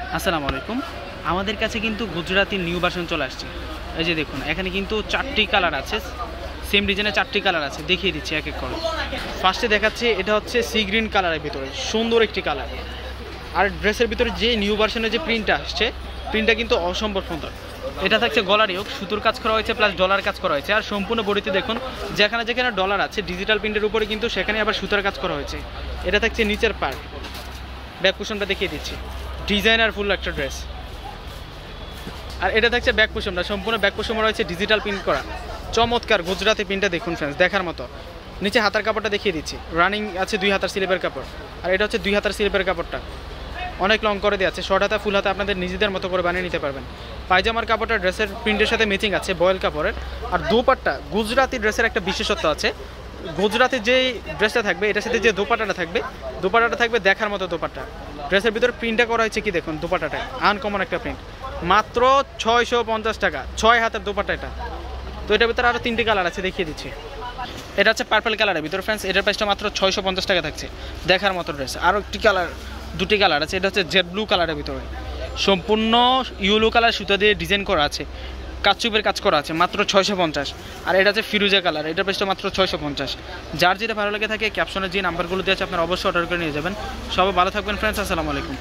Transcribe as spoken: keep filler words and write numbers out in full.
আসসালামু আলাইকুম। আমাদের কাছে কিন্তু গুজরাটি নিউ ভার্সন চলে আসছে। এই যে দেখুন, এখানে কিন্তু চারটি কালার আছে, সেম ডিজাইনের চারটি কালার আছে, দেখিয়ে দিচ্ছি এক এক করে। ফার্স্টে দেখাচ্ছি, এটা হচ্ছে সি গ্রিন কালারের ভিতরে সুন্দর একটি কালার। আর ড্রেসের ভিতরে যে নিউ ভার্সনের যে প্রিন্টটা আসছে, প্রিন্টটা কিন্তু অসম্ভব সুন্দর। এটা থাকছে গলার ইয়োগ, সুতোর কাজ করা হয়েছে প্লাস ডলার কাজ করা হয়েছে। আর সম্পূর্ণ বডিতে দেখুন, যেখানে যেখানে ডলার আছে ডিজিটাল প্রিন্টের উপরে কিন্তু সেখানে আবার সুতোর কাজ করা হয়েছে। এটা থাকছে নিচের পার্ট, ব্যাক কুশনটা দেখিয়ে দিচ্ছি, ডিজাইনার ফুল একটা ড্রেস। আর এটা থাকছে ব্যাক কুশনটা, সম্পূর্ণ ব্যাক কুশন রয়েছে ডিজিটাল প্রিন্ট করা, চমৎকার গুজরাটি প্রিন্টটা দেখুন ফ্রেন্ডস, দেখার মতো। নিচে হাতার কাপড়টা দেখিয়ে দিচ্ছি, রানিং আছে দুই হাতার স্লিপের কাপড়। আর এটা হচ্ছে দুই হাতার স্লিপের কাপড়টা, অনেক লং করে দেওয়া আছে, শর্ট হাতা ফুল হাতা আপনাদের নিজেদের মতো করে বানিয়ে নিতে পারবেন। পায়জামার কাপড়টা ড্রেসের প্রিন্টের সাথে ম্যাচিং আছে, বয়েল কাপড়ের। আর দোপাট্টা, গুজরাটি ড্রেসের একটা বিশেষত্ব আছে, গুজরাতের যেই ড্রেসটা থাকবে এটার সাথে যে দোপাট্টাটা থাকবে, দোপাট্টাটা থাকবে দেখার মতো দোপাট্টা। ড্রেসের ভিতরে প্রিন্টটা করা হয়েছে কি দেখুন, দোপাট্টাটা আনকমন একটা প্রিন্ট, মাত্র ছয়শো পঞ্চাশ টাকা, ছয় হাতের দোপাট্টা এটা। তো এটার ভিতরে আরও তিনটি কালার আছে, দেখিয়ে দিচ্ছি। এটা হচ্ছে পার্পল কালারের ভিতরে ফ্রেন্ডস, এটার প্রাইসটা মাত্র ছয়শো পঞ্চাশ টাকা থাকছে, দেখার মতো ড্রেস। আরও একটি কালার, দুটি কালার আছে, এটা হচ্ছে জেড ব্লু কালারের ভিতরে, সম্পূর্ণ ইয়েলো কালার সুতা দিয়ে ডিজাইন করা আছে, কাচুপের কাজ করা আছে, মাত্র ছয়শো পঞ্চাশ। আর এটা হচ্ছে ফিরোজা কালার, এটার প্রাইসটা মাত্র ছয়শো পঞ্চাশ। যার যেটা ভালো লেগে থাকে ক্যাপশনের যে নাম্বারগুলো দিয়ে আছে আপনারা অবশ্যই অর্ডার করে নিয়ে যাবেন। সবাই ভালো থাকবেন ফ্রেন্ডস, আসসালামু আলাইকুম।